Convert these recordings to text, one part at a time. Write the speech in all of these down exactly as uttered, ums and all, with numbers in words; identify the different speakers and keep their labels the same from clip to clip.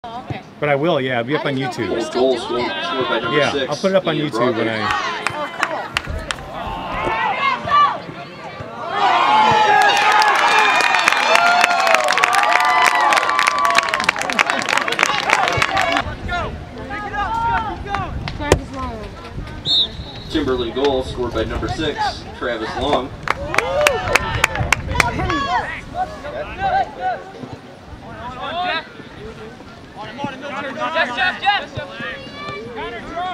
Speaker 1: Oh, okay.
Speaker 2: But I will, yeah. I'll be up on YouTube.
Speaker 3: Goal scored by number
Speaker 2: Yeah,
Speaker 3: six,
Speaker 2: I'll put it up on
Speaker 3: Ian
Speaker 2: YouTube when
Speaker 3: Brogdon.
Speaker 2: I.
Speaker 3: Timberland goal scored by number six, Travis Long.
Speaker 4: Jeff, Jeff, Jeff! Counter drop!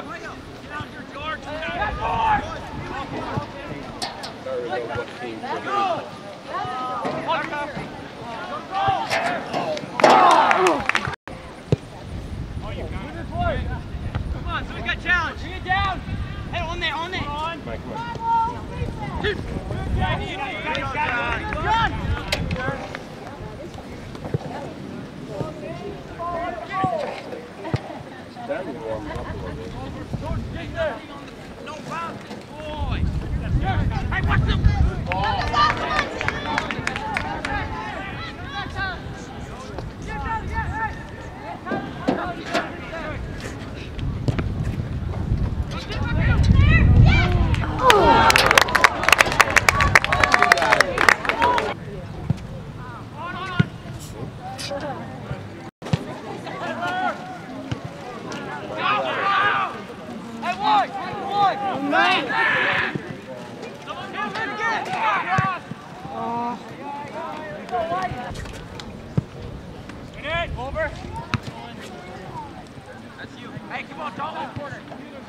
Speaker 4: Come on, so we got challenge. Bring it down. Hey, on there, on there. On. Mike, come on. No foul, boy. Hey, watch them. Over. That's you. Hey, come on, don't corner.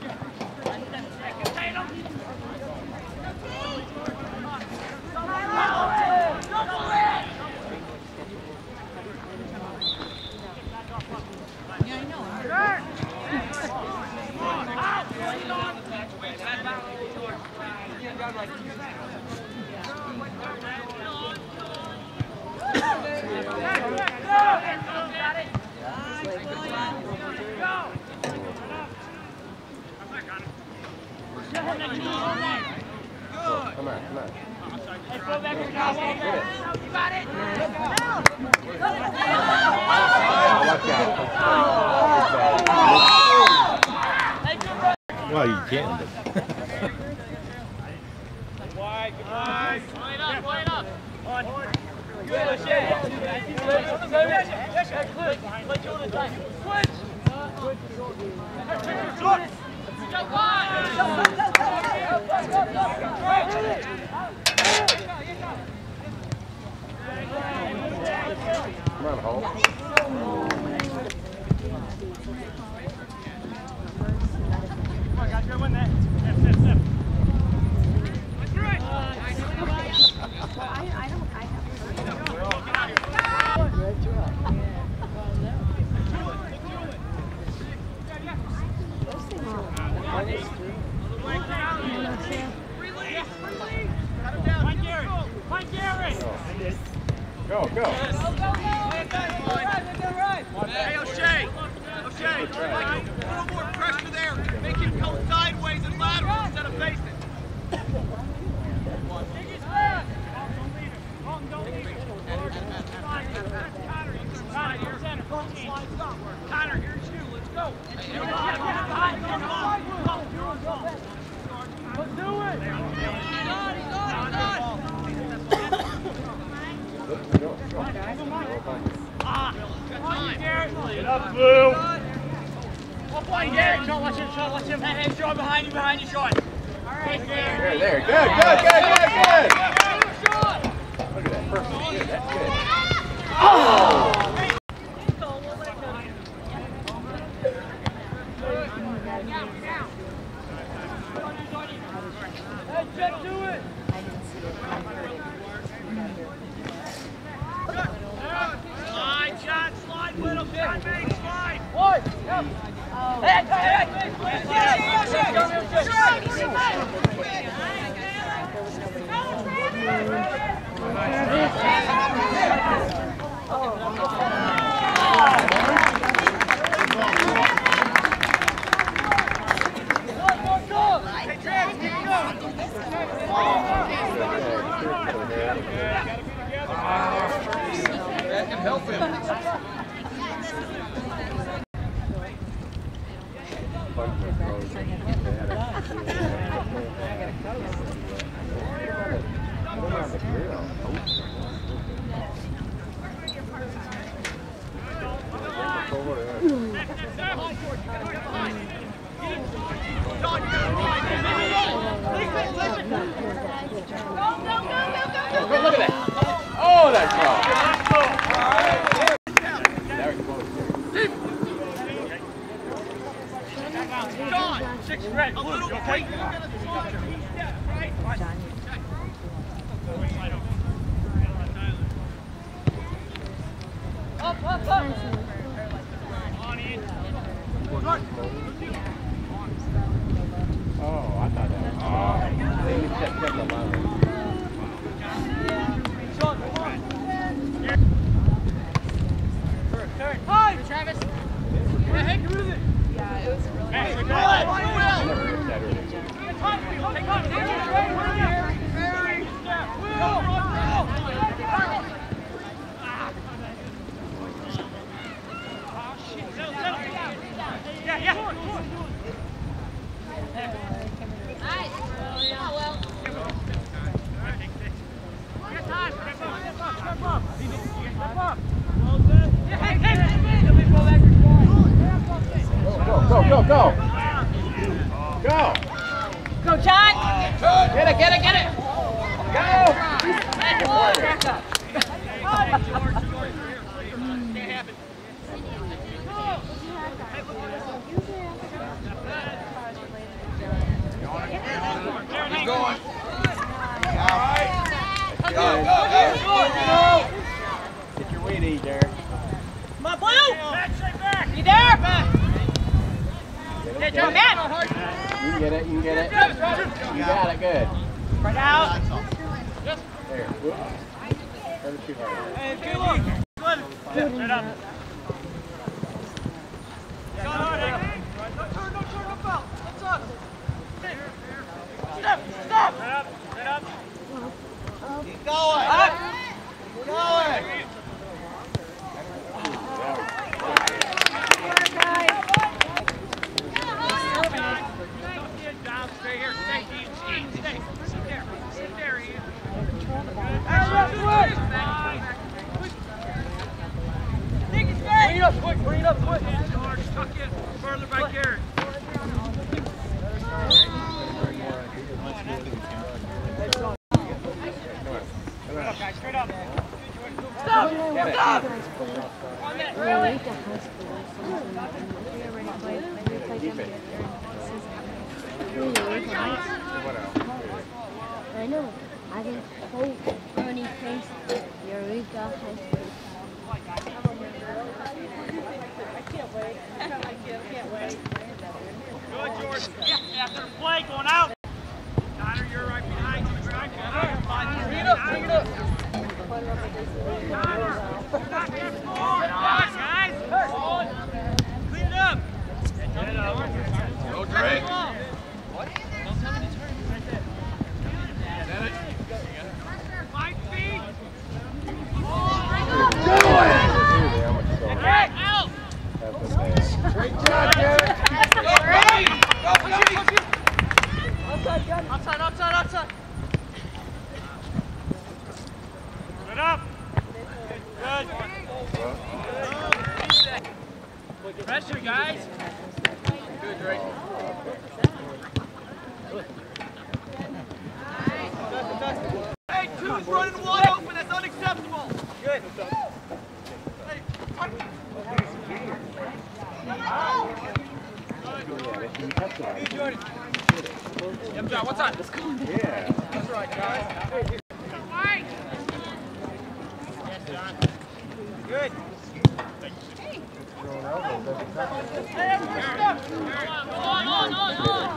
Speaker 1: Yeah, I know.
Speaker 2: Come on, come on.
Speaker 4: Hey, go back here now. You got it.
Speaker 2: Well, you can, but.
Speaker 4: Wide, good wide. Line up, line up. On. Good, O'Shea. Hey, Cliff. Let you on the time. Switch. Switch. Go wide.
Speaker 2: Come on, Hulk.
Speaker 4: Come on, guys, go win that. Step, step, step. That's right.
Speaker 1: I don't. I have.
Speaker 2: Go, go.
Speaker 4: Hey, O'Shea. O'Shea, like a little more pressure there. Make him come sideways and lateral instead of facing. Connor, here's you. Let's go. Let's do it. He's on, he's on, he's on.
Speaker 5: Get up, Blue!
Speaker 4: Well, play, Derek. Sean, watch him, Sean, watch him. Hey, hey, Sean, behind you, behind you, Sean. All right,
Speaker 2: There, there. Good, good, good, good, good.
Speaker 4: Sean.
Speaker 2: Look at that. Perfect. Good. That's good. Oh!
Speaker 4: Hey, Jeff, do it. Slide, John, slide, little John, big slide. One, yep. Hey, hey, hey,
Speaker 5: That can help him.
Speaker 2: Look at that. Oh, that's wrong.
Speaker 4: John, six red. A little break. Up, up, up.
Speaker 2: Oh, I thought that was wrong. They just kept the line.
Speaker 4: Hi, Travis. Yeah, hey, cruise it. Yeah, it was really hey, good. Yeah, yeah. Nice. Yeah, well. Good time. Step up, step up, step up. Step up. Yeah, hey, hey, hey.
Speaker 2: Go, go, go, go. Go.
Speaker 4: Go, John.
Speaker 2: Get it, get it, get it. Go.
Speaker 4: Back up.
Speaker 1: He's going.
Speaker 2: Go,
Speaker 1: go, go.
Speaker 2: Get your weight easy, Derek.
Speaker 4: Come on, Blue. Back, straight back. You there? Back. Get your man.
Speaker 2: You can get it, you can get it. You got it, good.
Speaker 4: Right out.
Speaker 2: There. Whoops. Turn it too hard.
Speaker 4: Hey, good look. Good. Right up. No turn, no turn, no foul. That's us. Step, step. Right up, right up.
Speaker 1: Keep going.
Speaker 4: Up.
Speaker 1: Keep going.
Speaker 4: Stay here, stay, eat, eat, stay. Sit there, sit there, Ian. Take it, stay. Bring it up, quick, bring it up, quick. George, tuck in, further back here. Straight up. Stop! Stop! On that, really?
Speaker 5: I know. I think Hope only plays Eureka High School.
Speaker 4: I can't wait. I can't wait. Good, George. Yeah, after the play, going out. Connor, you're right behind you. Right behind you. Bring it up, bring it up. Connor, knock that ball. Guys, clean it up.
Speaker 1: Go, Drake.
Speaker 4: Five feet. Out.
Speaker 2: Great job, Derek.
Speaker 4: Outside, outside, outside. Good up. Good. Pressure, guys.
Speaker 1: Good, Drake.
Speaker 4: Hey, two's running wide open. That's unacceptable. Good. Hey, Hey, Jordan. Yep, John, what's on? Let's go.
Speaker 2: Yeah.
Speaker 4: That's right, guys. Right. Yes, John. Good. Hey, everyone, stop. On, on, on, on.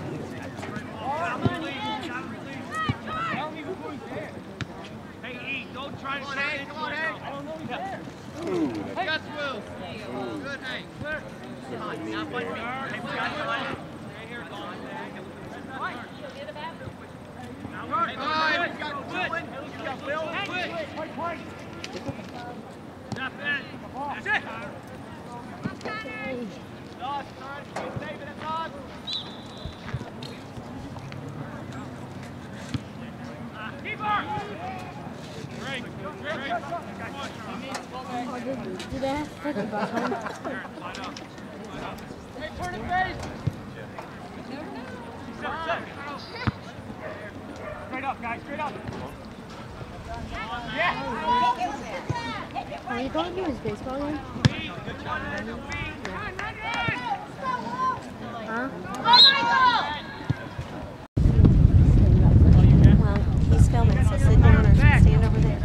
Speaker 4: Hey, E, don't try to say it. Come on, Hank. I don't know he's there. Hey, Gus Will. Good, Hank. Clear. Now, fight me. Hey, we got the line. Right here, go on. Right. Now, run. Hey, we got Will. We got Will. Quick. Quick, quick. Step in. That's it. Dodge, Dodge. David and Dodge. Keeper. Great. Great.
Speaker 5: Oh, did, did I have take the bus home.
Speaker 4: Hey, turn it face! Straight up, guys, straight up! Yeah!
Speaker 5: Are you going to his baseball game? Huh?
Speaker 6: Well, he's filming, so sit down or stand over there.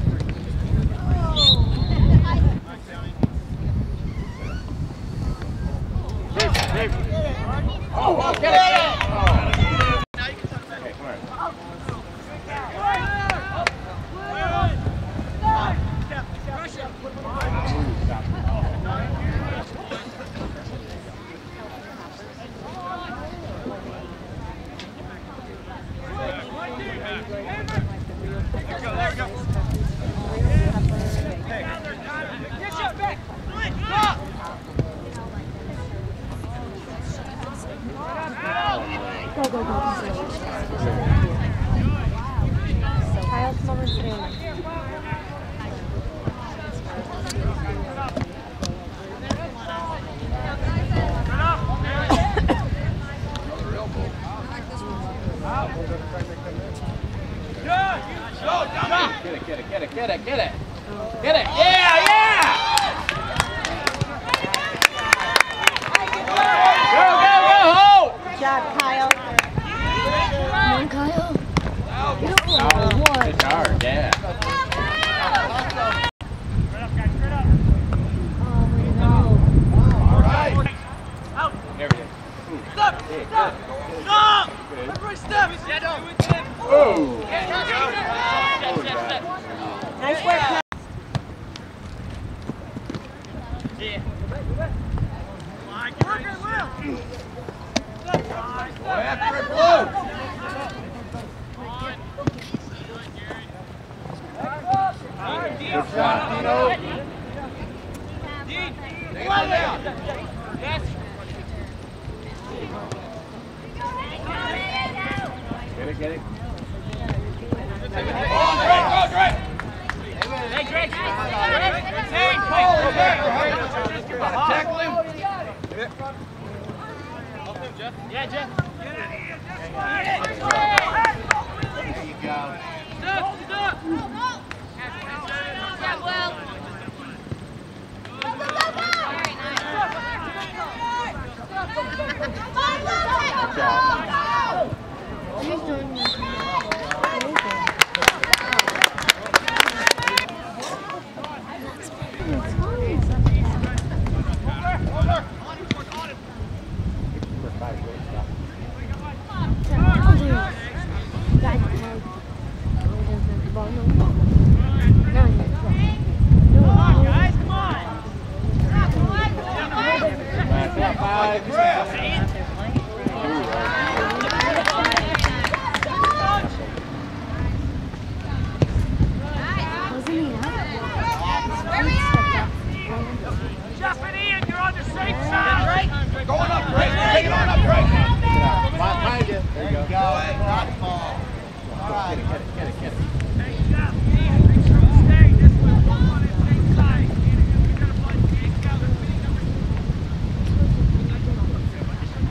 Speaker 2: Oh, get it! Oh. Okay, come on.
Speaker 5: Go, go, go. Kyle, come over and sit down.
Speaker 2: Get it, get it, get it, get it, get it. Get it. Yeah, yeah! Go, go, go!
Speaker 6: Good job, Kyle.
Speaker 5: Come on, Kyle. Beautiful.
Speaker 2: Oh,
Speaker 5: What?
Speaker 2: it's hard, yeah.
Speaker 5: Oh, way to go.
Speaker 2: All right.
Speaker 4: Out!
Speaker 2: There we go.
Speaker 4: Stop!
Speaker 2: Hey,
Speaker 4: Stop!
Speaker 2: good.
Speaker 4: Stop!
Speaker 2: Good.
Speaker 4: Everybody step!
Speaker 2: Oh!
Speaker 6: Nice work, Kyle.
Speaker 1: Go after it, Blue.
Speaker 2: Good shot, Dino.
Speaker 1: Take it on down.
Speaker 2: Get it, get it.
Speaker 1: Oh, Drake, go, Drake.
Speaker 4: Hey, Drake!
Speaker 1: Hey, Paul, is that right? Gotta tackle him.
Speaker 4: Yeah, Jeff.
Speaker 1: There you go.
Speaker 4: Stop! Stop!
Speaker 7: Yeah, well. Go, go, go, go! Very nice.
Speaker 5: He's doing this.
Speaker 4: Guys, come on!
Speaker 2: Back up, five.
Speaker 4: Jeff and Ian, you're on the safe side!
Speaker 1: Going up, Drake. Take it on up, Drake.
Speaker 2: Behind you. There you go.
Speaker 1: Not the ball. All right.
Speaker 2: Get it, get it, get it.
Speaker 4: Hey, Jeff, Ian, make sure you stay this way. We're on the same side. You're gonna play the game together.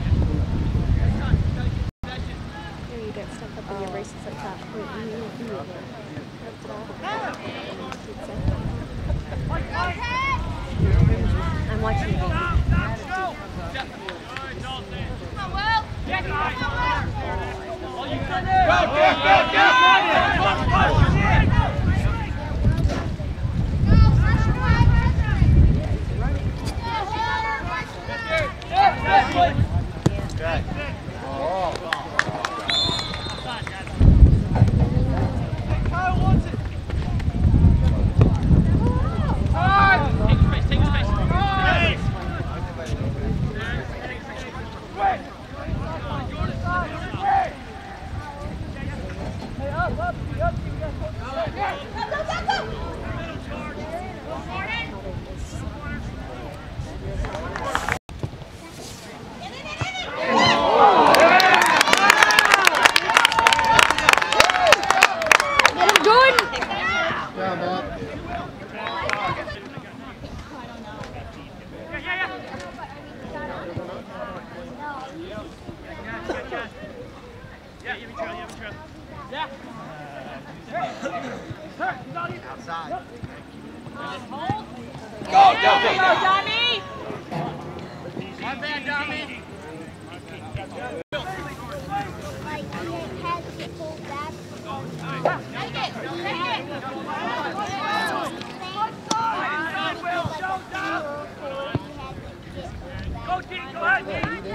Speaker 4: Go, G, go ahead, G.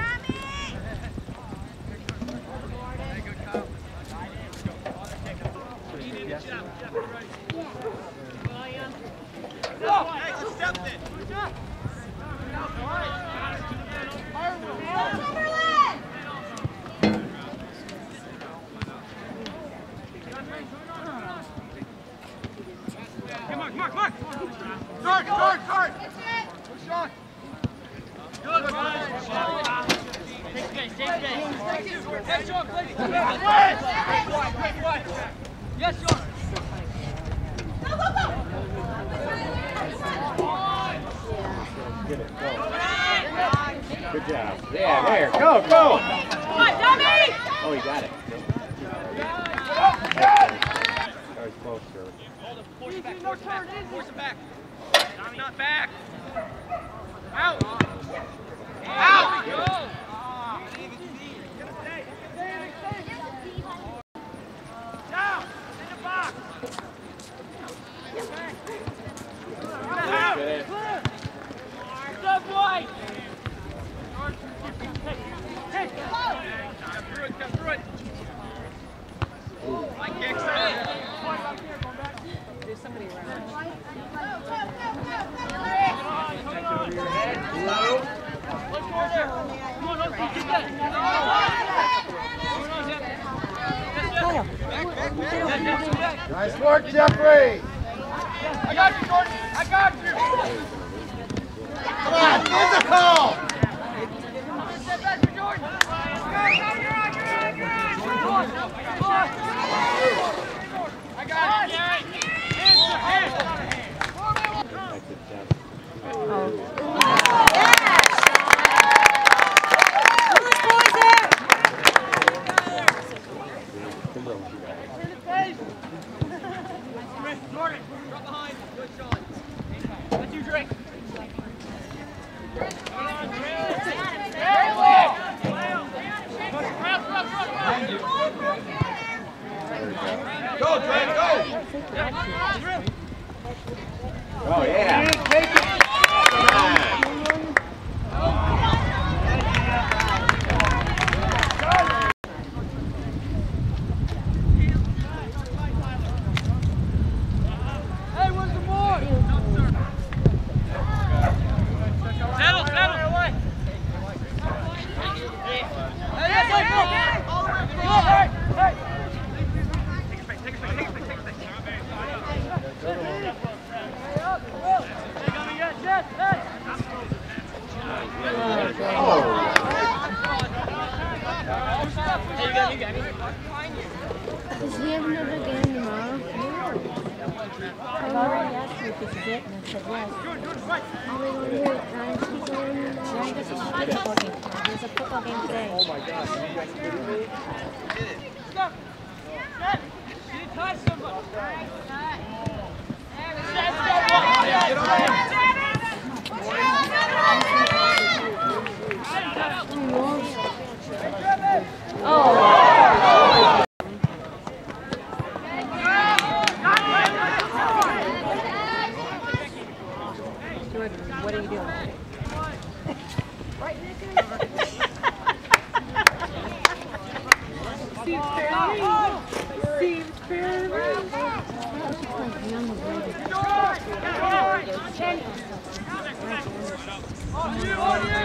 Speaker 4: Come on, come on, come on! Start, start, start! Good shot! Good, good! Take space, take space! Yes, Sean, please! Yes, Sean! Go, go, go!
Speaker 8: Get it, go. Good job. Yeah, there. Go, go!
Speaker 7: Come on, dummy!
Speaker 8: Oh, he got it. That was close, sir.
Speaker 4: Force it back, force it back, force it back. Not back. Out. Out. Go. Down. In the box. Out. Good boy. Hey. Come through it, come through it. My kicks are in. There's somebody around. Let's go there. Come on, let's keep that.
Speaker 1: Nice work, Jeffrey.
Speaker 4: I got you, Jordan. I got you.
Speaker 1: Come on, physical.
Speaker 4: Step back to Jordan. I got it, Gary. Hands to hands. Jordan, drop behind. Good shot. Let you drink.
Speaker 1: Go, Trey, go.
Speaker 8: Oh, yeah.
Speaker 1: Take it.
Speaker 8: Come on.
Speaker 4: Hey, where's the board? Settle, settle. Hey, hey, hey, all the way up. Hey, hey. Take a space, take a space, take a space, take a space. Yes, yes.
Speaker 8: Oh.
Speaker 4: Hey, you got me, you got me.
Speaker 5: Does he have another game tomorrow? I've already asked you if this is it, and I said yes. Are we going to do it? Ryan, keep going. Ryan, this is a football game. There's a football game today.
Speaker 8: Oh, my gosh. You guys kidding me?
Speaker 4: Stop. Set. You didn't touch somebody. Set, step, walk. Get on in.
Speaker 5: Oh! Jordan, what are you doing? Seems fairly. Seems fairly.
Speaker 4: On you, on you.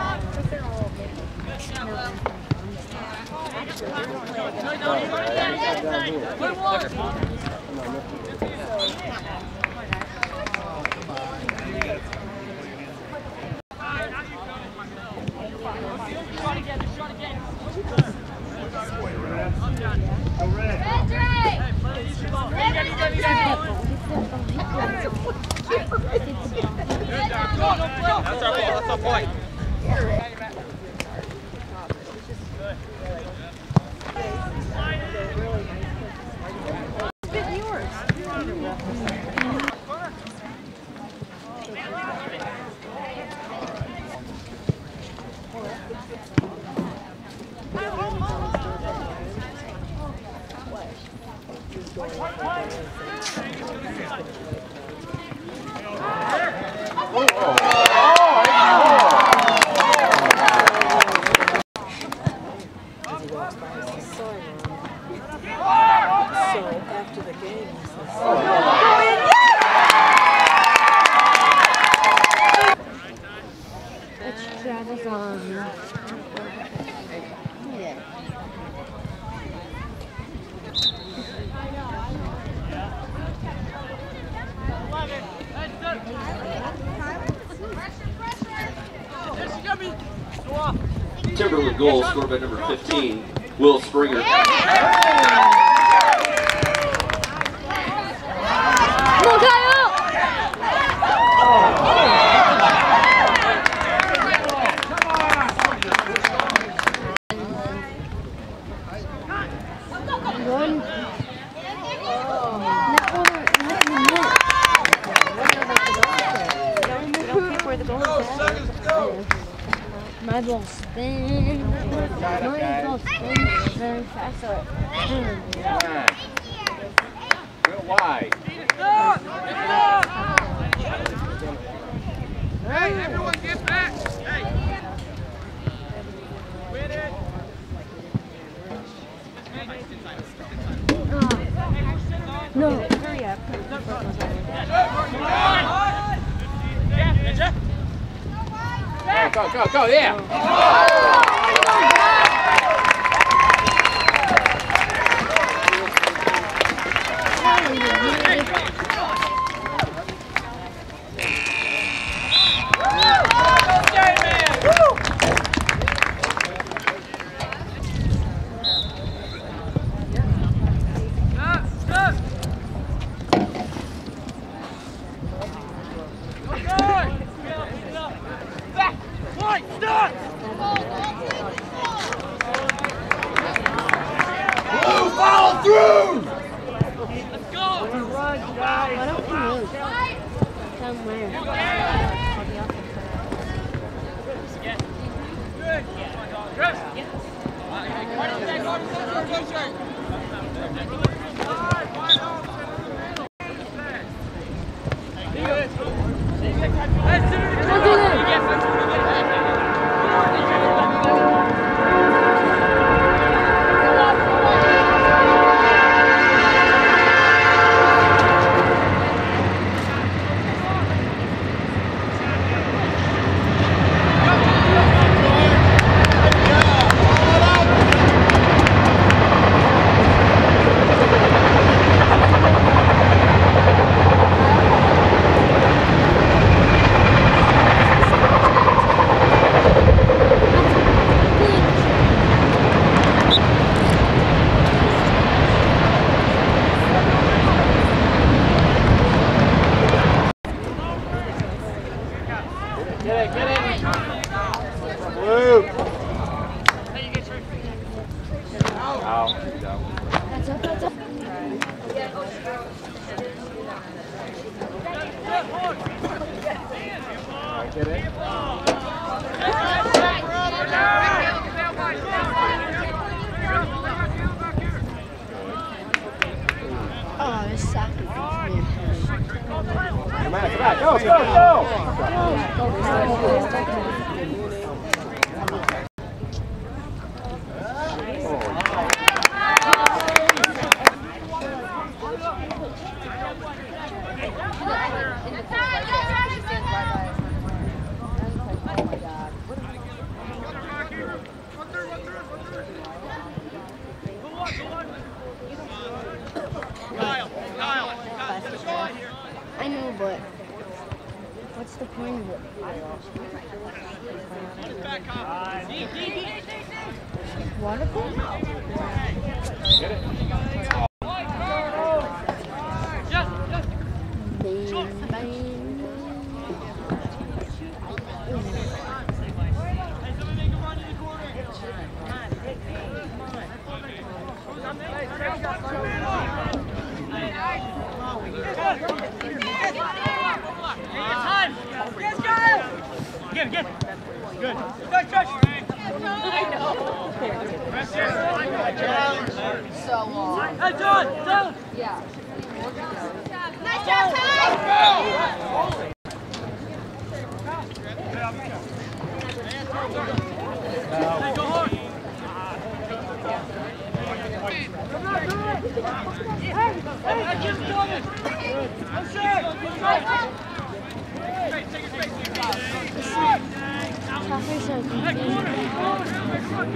Speaker 4: Shot again, shot again. That's our ball, that's our point.
Speaker 8: Oh, oh.
Speaker 5: Travis on. Yeah.
Speaker 3: Timberland goal scored by number fifteen, Will Springer.
Speaker 5: Might as well spin. Might as well spin very fast.
Speaker 8: Come on. Real wide.
Speaker 4: Hey, everyone get back! Hey! Win it!
Speaker 5: No, hurry up.
Speaker 8: Go, go, go, yeah!
Speaker 5: I know, but what's the point of it? Water pool?
Speaker 8: Get it?
Speaker 5: Bang, bang.
Speaker 4: Get, get. Good. Touch, touch. I know.
Speaker 7: So long.
Speaker 4: Hey, John, down.
Speaker 7: Yeah.
Speaker 4: Nice job, Ty. Hey, go hard. Hey, just done it. Let's go. Take it, take it.
Speaker 5: Soccer so confusing.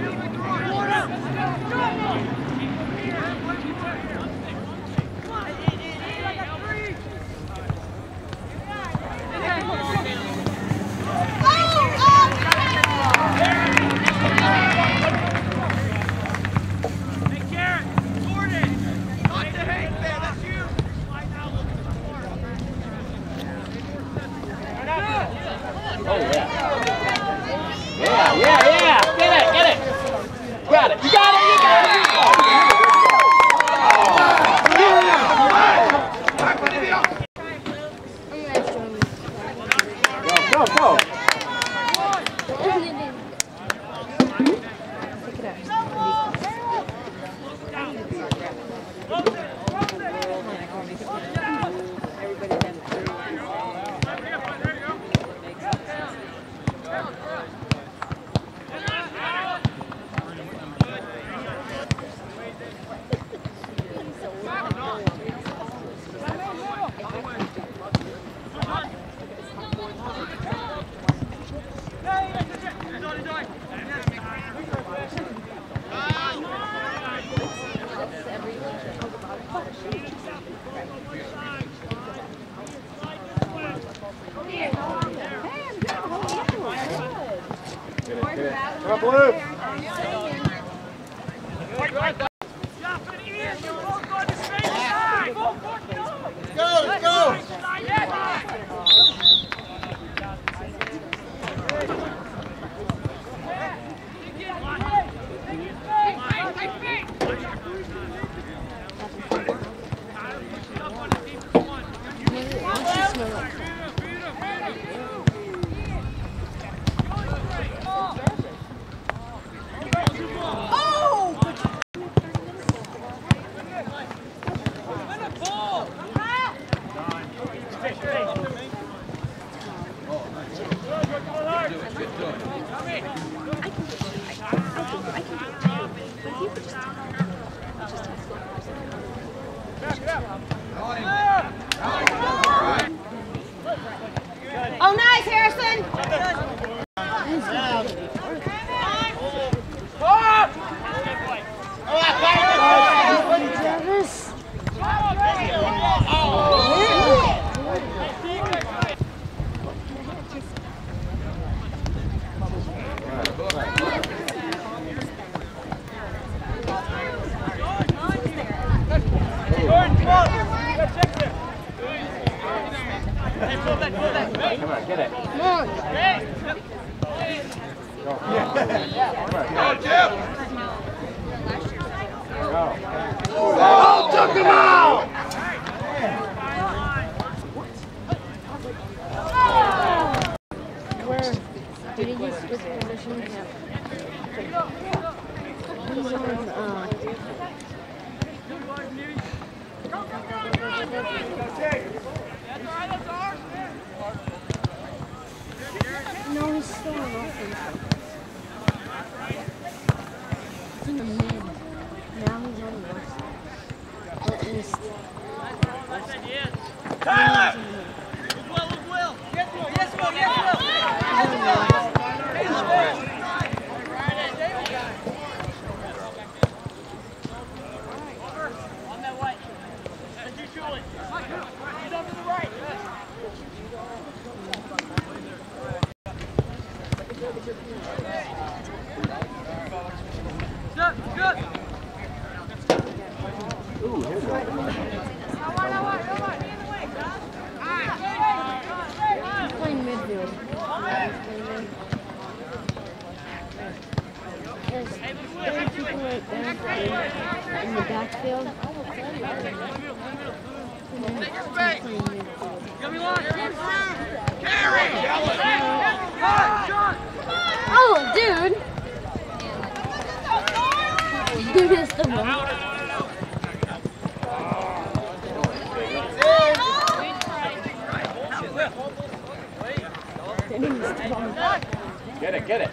Speaker 2: Oh, yeah. Yeah, yeah, yeah. Get it, get it. Got it. You got it, you got it. Go, go, go.
Speaker 8: Come on, Blue.
Speaker 1: Go, let's go!
Speaker 6: Oh, nice, Harrison!
Speaker 5: Travis.
Speaker 2: Come on, get it.
Speaker 5: Come on.
Speaker 8: Go.
Speaker 1: Go, Jim!
Speaker 8: Go.
Speaker 1: Oh, took him out!
Speaker 5: Where? Did he just switch positions? Yeah. He's on, uh... No, he's still on offense. He's in the mid. Now he's on the west. Or east.
Speaker 4: Tyler! Will, Will! Yes, Will! Yes, Will! Yes, Will! On that way. As you shoot it. He's over to the right. Good, good.
Speaker 8: Ooh, here's one.
Speaker 5: He's playing midfield. There's three people right there in the backfield. And then he's playing midfield. Oh, dude! Dude is the one.
Speaker 2: Get it, get it.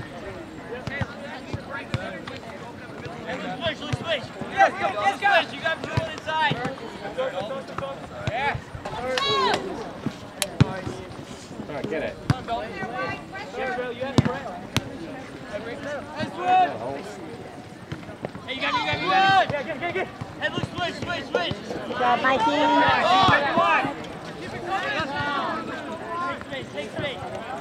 Speaker 4: Switch, switch. Yes, go, yes, go. You got two inside. Yeah.
Speaker 2: Come on, get it.
Speaker 4: Yes, Will, you have it. Hey, look, switch, switch, switch.
Speaker 5: Good job, Mikey.
Speaker 4: Come on. Keep it coming. Take space, take space.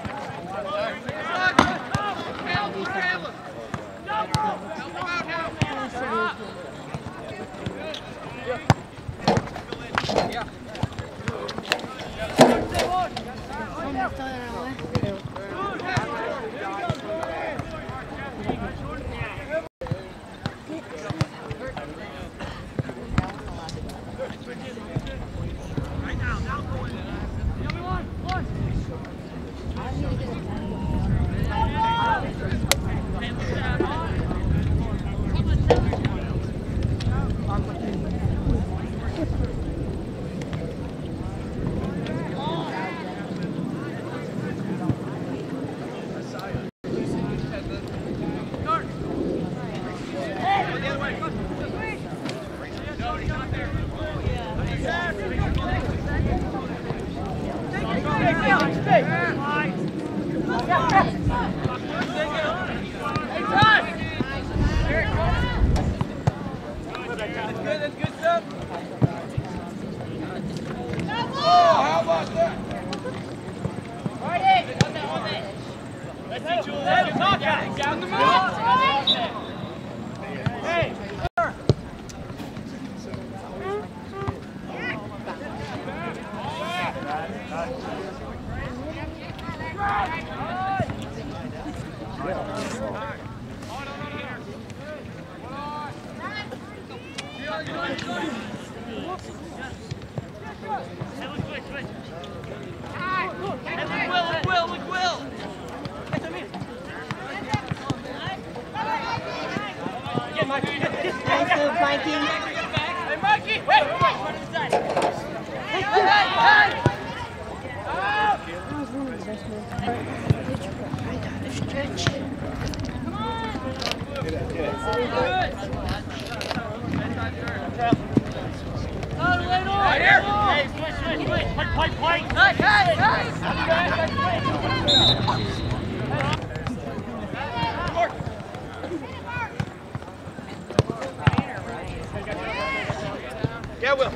Speaker 1: Yeah, Will.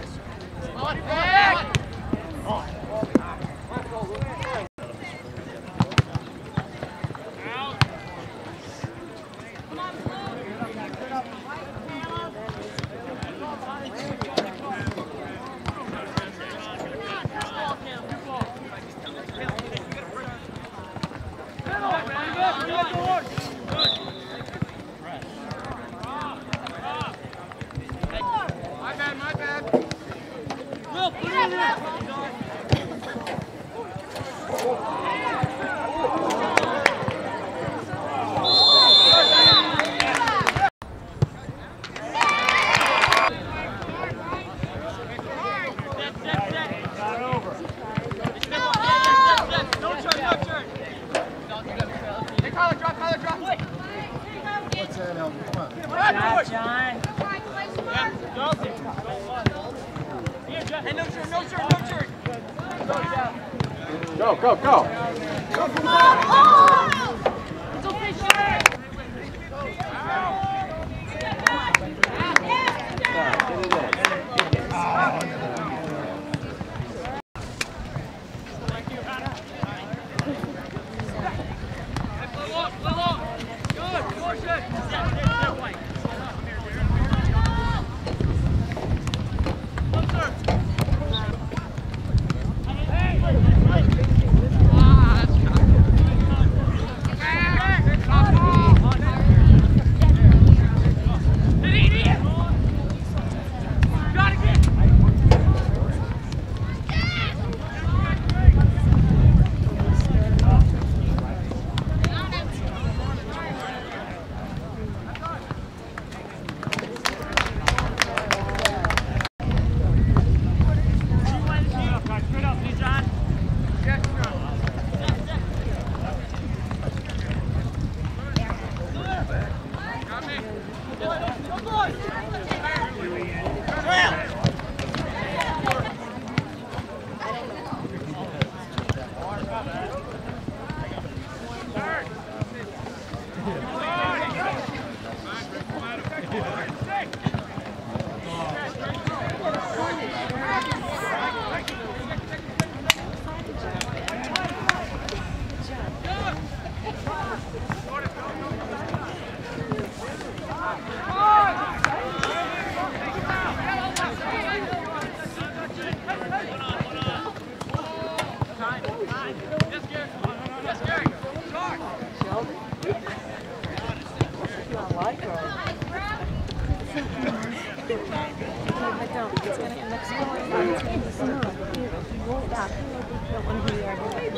Speaker 1: My bad, my bad.
Speaker 4: Will, put it in there. Hey, no shirt, no shirt, no shirt.
Speaker 8: Go, go, go.
Speaker 4: It's okay, shirt.
Speaker 5: But don't. It's going to end up scoring. It's going to be small. You won't stop. You don't want to hear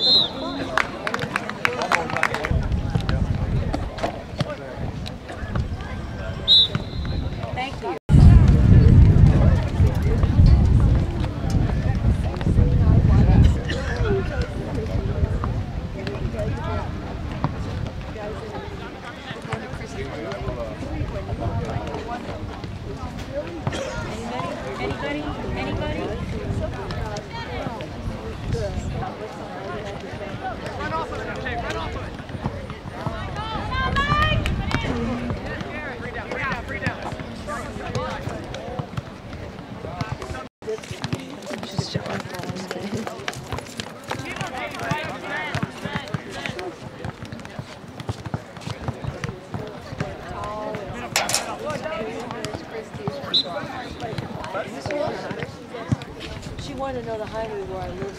Speaker 5: Thank you.
Speaker 6: Anybody? Anybody?
Speaker 4: Run off of it, okay, run off of it. Three down, three down, three down.
Speaker 6: She wanted to know the highway where I live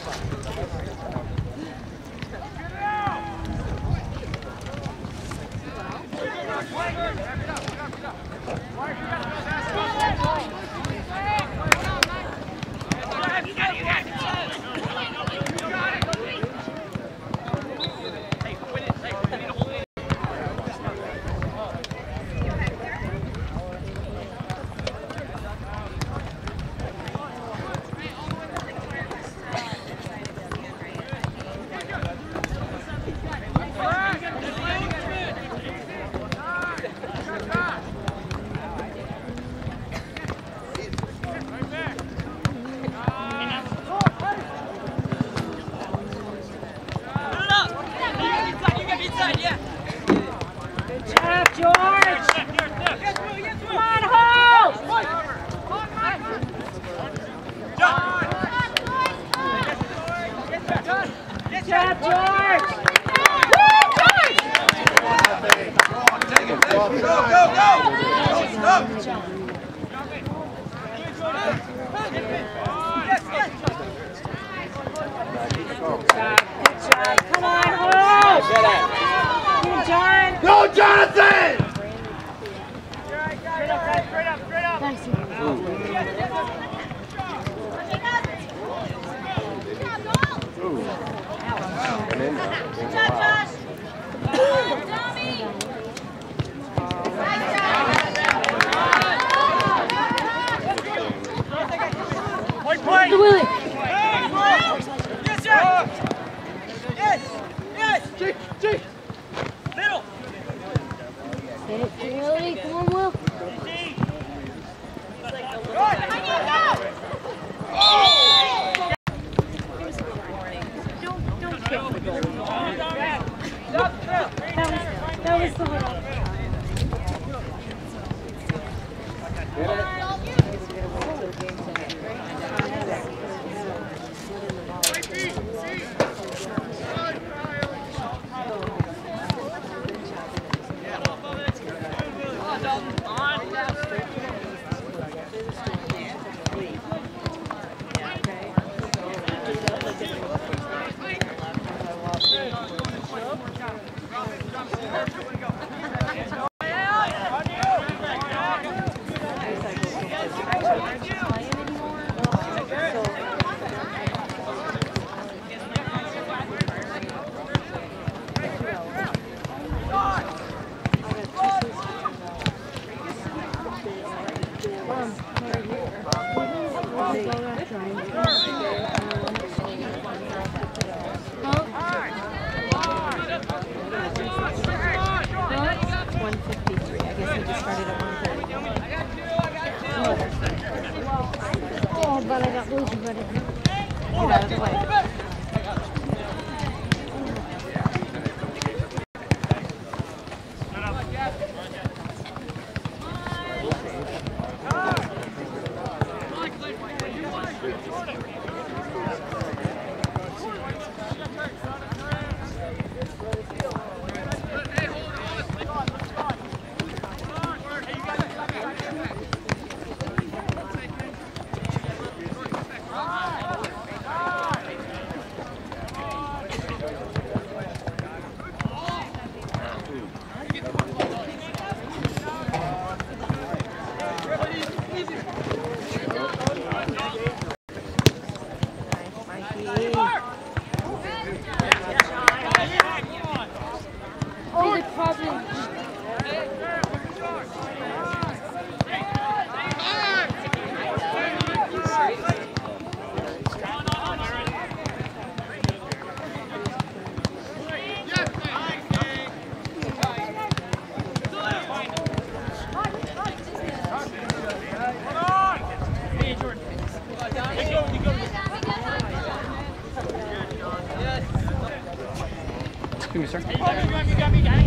Speaker 2: Excuse me, sir.
Speaker 1: You got me, you got me, got me.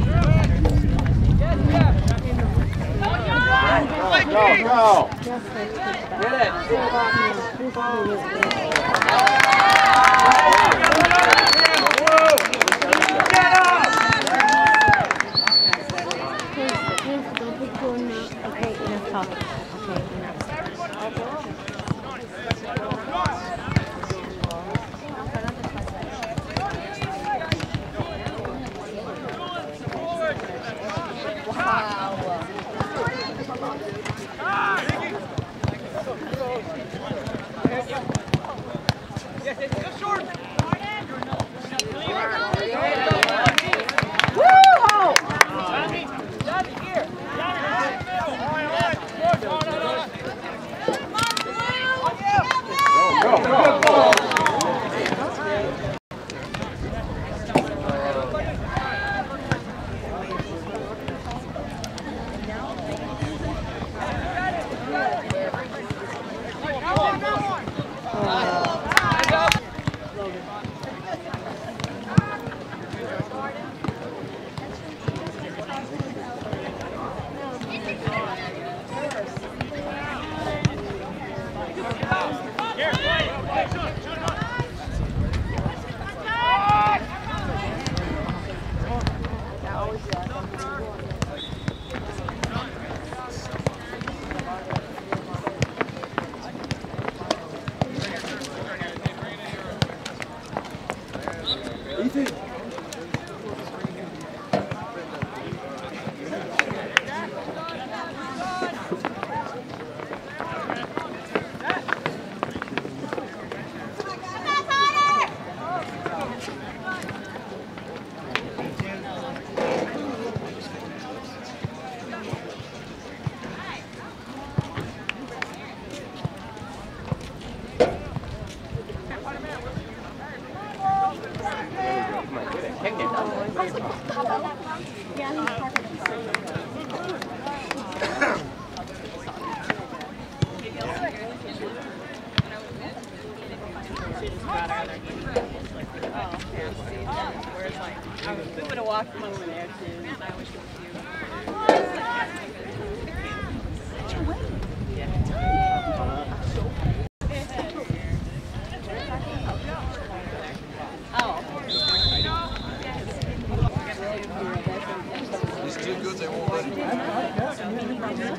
Speaker 8: Go, go.
Speaker 2: Get it.
Speaker 5: Okay, enough talking. Okay, enough.
Speaker 8: Go, go, go.
Speaker 6: We would have walked them over there too. I was
Speaker 1: He's too good, they won't let him.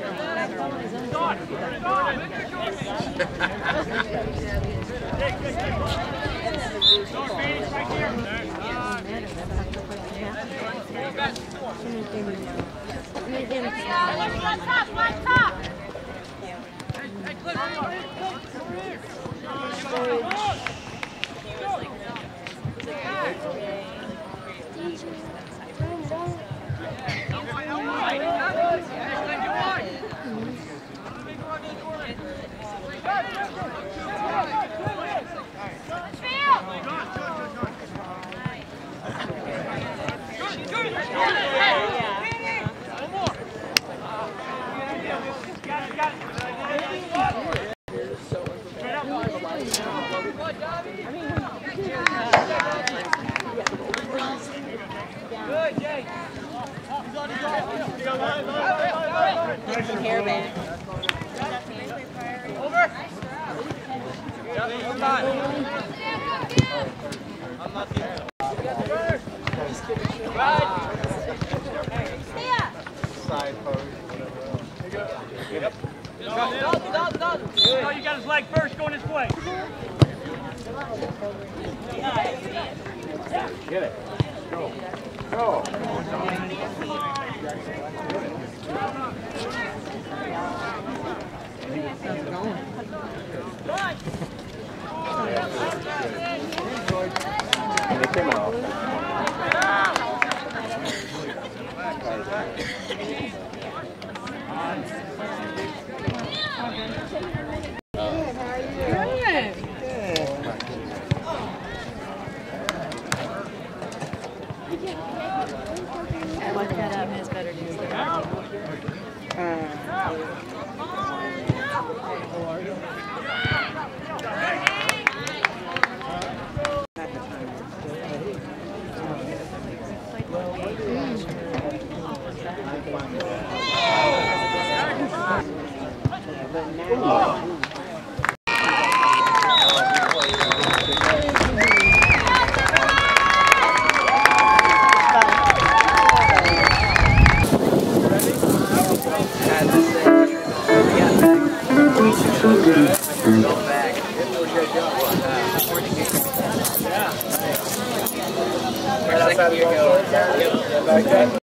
Speaker 8: Side pose.
Speaker 4: Oh, you got his leg first, going this way.
Speaker 8: Get it. Go. Go. They came out.
Speaker 6: I looked that up. It's better news than
Speaker 8: Right outside the goal. Yep. Back there.